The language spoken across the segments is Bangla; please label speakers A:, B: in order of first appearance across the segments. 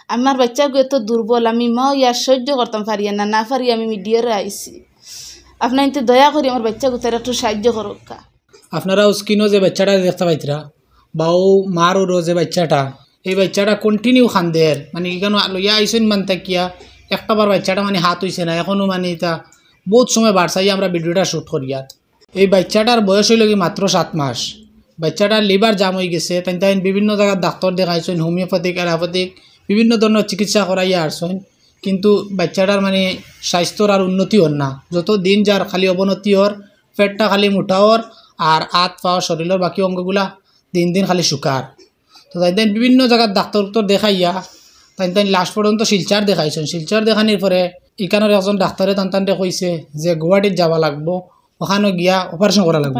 A: আমার বাচ্চাকে এত দুর্বল, আমি মা ইয়ার সহ্য করতাম পারিয়া না, না পারি আমি মিডিয়ারে আইছি। আপনার কিন্তু দয়া করি আমার বাচ্চাকে তারা একটু সাহায্য করুক।
B: আপনারা স্ক্রিনও যে বাচ্চাটা দেখতে পাইতরা বা ও মার ওর যে বাচ্চাটা, এই বাচ্চাটা কন্টিনিউ খান্দের, মানে এখানে লইয়া আইসেন মান থাকিয়া একটাবার বাচ্চাটা মানে হাত হইছে না, এখনও মানে এটা বহুত সময় বাড়ছাই আমরা ভিডিওটা শ্যুট করিয়া। এই বাচ্চাটার বয়স হইল কি মাত্র 7 মাস। বাচ্চাটার লিভার জাম হয়ে গেছে, তাই বিভিন্ন জায়গার ডাক্তার দেখাইছেন, হোমিওপ্যাথিক অ্যালোপ্যাথিক বিভিন্ন ধরনের চিকিৎসা করাইয়া আসছেন, কিন্তু বাচ্চাটার মানে স্বাস্থ্যর আর উন্নতি হন না। যত দিন যার খালি অবনতি হর, পেটটা খালি মোটা হর, আর হাত পাওয়া শরীরের বাকি অঙ্গগুলা দিন দিন খালি শুকার। তো তাই বিভিন্ন জায়গার ডাক্তার দেখাইয়া তাই লাস্ট পর্যন্ত শিলচার দেখাইছেন। শিলচার দেখানোর পরে এখানের একজন ডাক্তারে তান্তানটে কইছে যে গুয়াহাটিত যাওয়া লাগবো, ওখানে গিয়া অপারেশন করা লাগবে।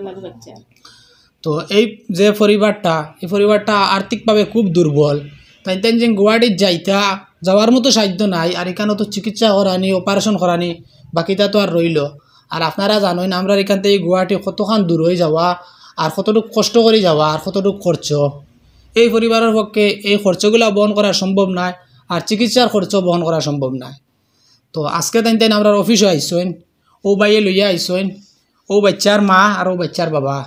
B: তো এই যে পরিবারটা, এই পরিবারটা আর্থিকভাবে খুব দুর্বল, তাই যে গুয়াহাটিত যাওয়ার মতো সাধ্য নাই, আর এখানে তো চিকিৎসা করানি, অপারেশন করানি, বাকিটা তো আর রইল। আর আপনারা জানেন আমরা এখান থেকে গুয়াহাটি কতখান দূর হয়ে যাওয়া, আর কতটুকু কষ্ট করে যাওয়া, আর কতটুকু খরচ। এই পরিবারের পক্ষে এই খরচগুলো বহন করা সম্ভব নয়, আর চিকিৎসার খরচ বহন করা সম্ভব নয়। তো আজকে তাই আমরা অফিসে আইসেন, ও বাইয়ে লইয়া আইসেন, ও বাচ্চার মা আর ও বাচ্চার বাবা।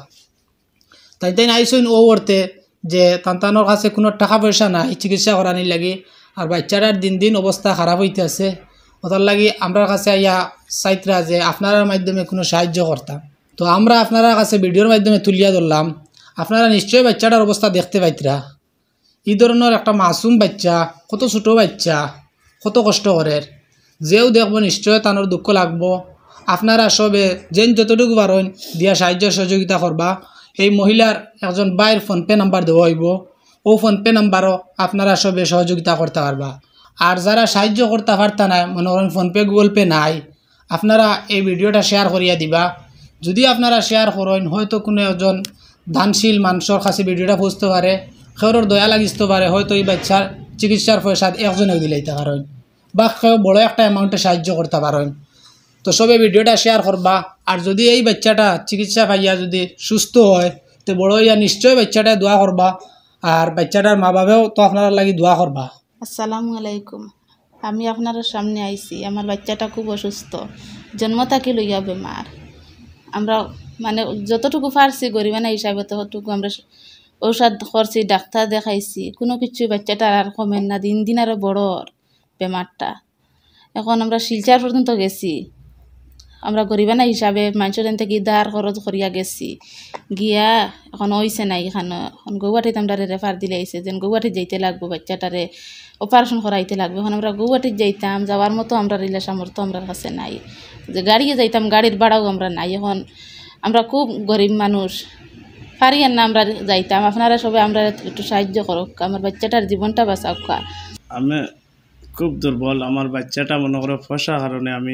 B: তাই আইসেন ও করতে যে তান্তানোর কাছে কোনো টাকা পয়সা নাই চিকিৎসা করানির লাগে, আর বাচ্চাটার দিন দিন অবস্থা খারাপ হইতে আছে। ওটার লাগি আমরা কাছে আইয়া চাইতরা যে আপনার মাধ্যমে কোনো সাহায্য করতাম। তো আমরা আপনার কাছে ভিডিওর মাধ্যমে তুলিয়া ধরলাম, আপনারা নিশ্চয়ই বাচ্চাটার অবস্থা দেখতে পাইতরা। এই ধরনের একটা মাসুম বাচ্চা, কত ছোটো বাচ্চা, কত কষ্ট করে, যেও দেখব নিশ্চয় তানোর দুঃখ লাগবো। আপনারা সবে যেন যতটুকু পারেন দিয়া সাহায্য সহযোগিতা করবা। এই মহিলার একজন বাইর ফোনপে নাম্বার দেওয়া হইব, ও ফোনপে নাম্বারও আপনারা সবে সহযোগিতা করতে পারবা। আর যারা সাহায্য করতে পারতা না, মনে করেন ফোনপে গুগল পে নাই, আপনারা এই ভিডিওটা শেয়ার করিয়া দিবা। যদি আপনারা শেয়ার করেন, হয়তো কোনো একজন দানশীল মানুষের কাছে ভিডিওটা পৌঁছতে পারে, কেউর দয়া লাগিতে পারে, হয়তো এই বাচ্চার চিকিৎসার পয়সা একজনেও দিলাইতে পারেন, বা কেউ বড় একটা অ্যামাউন্টে সাহায্য করতে পারেন। তো সবে ভিডিওটা শেয়ার করবা। আর যদি এই বাচ্চাটা চিকিৎসা পাইয়া যদি সুস্থ হয়, তো বড় হইয়া নিশ্চয় বাচ্চাটা দোয়া করবা, আর বাচ্চাটার মা বাবাও তো আপনার লাগি দোয়া করবা।
A: আসসালামু আলাইকুম। আমি আপনার সামনে আইছি, আমার বাচ্চাটা খুব অসুস্থ, জন্ম থাকি লইয়া বেমার। আমরা মানে যতটুকু পারছি গরিবানা হিসাবে ততটুকু আমরা ঔষধ করছি, ডাক্তার দেখাইছি, কোনো কিছু বাচ্চাটার আর কমেন না, দিন দিন আরও বড় বেমারটা। এখন আমরা শিলচার পর্যন্ত গেছি, আমরা গরিবানা হিসাবে মানুষের থেকে ধার খরচ করিয়া গেছি, গিয়া এখন হইছে না এখানে। এখন গৌহাটিত আমরা রেফার দিলে আইছে যেন গৌহাটিত যাইতে লাগবো, বাচ্চাটারে অপারেশন করাইতে লাগবে। এখন আমরা গৌহাটিত যাইতাম, যাওয়ার মতো আমরা রিলে সামর্থ্য আমরা কাছে নাই, যে গাড়িয়ে যাইতাম, গাড়ির ভাড়াও আমরা নাই। এখন আমরা খুব গরিব মানুষ, পারি না আমরা যাইতাম। আপনারা সবাই আমরা একটু সাহায্য করুক, আমার বাচ্চাটার জীবনটা বাঁচাওক।
C: আমি খুব দুর্বল, আমার বাচ্চাটা মনে করো ফসা কারণে আমি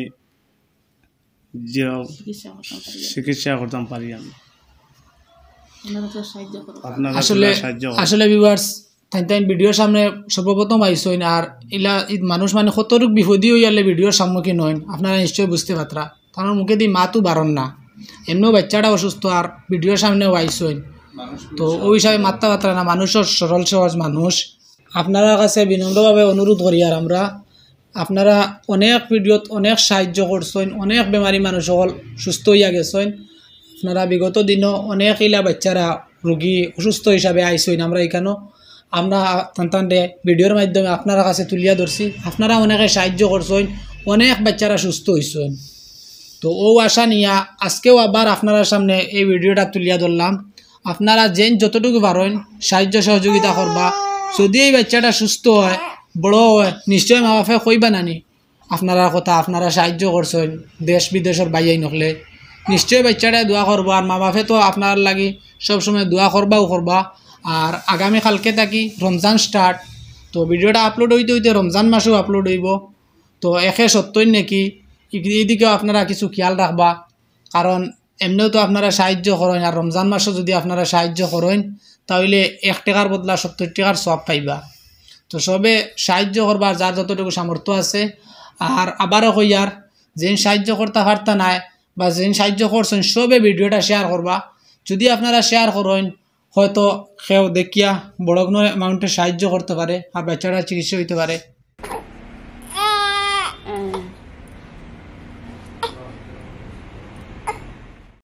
C: যে চিকিৎসা করতাম পারি। আমি
B: আসলে ভিউয়ার্স তাই ভিডিওর সামনে সর্বপ্রথম আইসইন, আর ইলা মানুষ মানে কতটুক বিপদী হইয়ালে ভিডিওর সম্মুখীন হইন আপনারা নিশ্চয়ই বুঝতে পারতরা। কারণ মুখে দিয়ে মাতও বারণ না, এমনিও বাচ্চাটা অসুস্থ, আর ভিডিওর সামনেও আইসইন, তো ওই হিসাবে মাত্রা পাত্রা না, মানুষের সরল সহজ মানুষ। আপনারা কাছে বিনম্রভাবে অনুরোধ করি, আর আমরা আপনারা অনেক ভিডিওত অনেক সাহায্য করছেন, অনেক বেমারি মানুষ সকল সুস্থ হইয়া গেছেন। আপনারা বিগত দিনও অনেক ইলা বাচ্চারা রোগী অসুস্থ হিসাবে আইসইন, আমরা এখানেও আমরা তান্তানটে ভিডিওর মাধ্যমে আপনারা কাছে তুলিয়া ধরছি। আপনারা অনেকে সাহায্য করছেন, অনেক বাচ্চারা সুস্থ হয়েছেন। তো ও আশা নিয়া আজকেও আবার আপনারা সামনে এই ভিডিওটা তুলিয়া ধরলাম। আপনারা যেন যতটুকু পারেন সাহায্য সহযোগিতা করবা। যদি এই বাচ্চাটা সুস্থ হয়, বড় হয়, নিশ্চয় মা বাপে কইবা নানি আপনারা কথা, আপনারা সাহায্য করছেন দেশ বিদেশের বাইয়াই নকলে, নিশ্চয় বাচ্চাটা দোয়া করবো। আর মা বাপে তো আপনার লাগি সবসময় দোয়া করবাও করবা। আর আগামীকালকে থাকি রমজান স্টার্ট, তো ভিডিওটা আপলোড হইতে হইতে রমজান মাসেও আপলোড হইব। তো একে সত্যই নাকি এইদিকেও আপনারা কিছু খেয়াল রাখবা, কারণ এমনিও তো আপনারা সাহায্য করেন, আর রমজান মাসও যদি আপনারা সাহায্য করেন তাহলে 1 টাকার বদলা 70 টাকার সব পাইবা। তো সবে সাহায্য করবা যার যতটুকু সামর্থ্য আছে। আর আবারও কইয়ার যেন সাহায্য করতে পারতা নাই বা যেন সাহায্য করছেন সবে ভিডিওটা শেয়ার করবা। যদি আপনারা শেয়ার করেন, হয়তো কেউ দেখিয়া বড় কোনো অ্যামাউন্টে সাহায্য করতে পারে আর বাচ্চাটা চিকিৎসা হইতে পারে।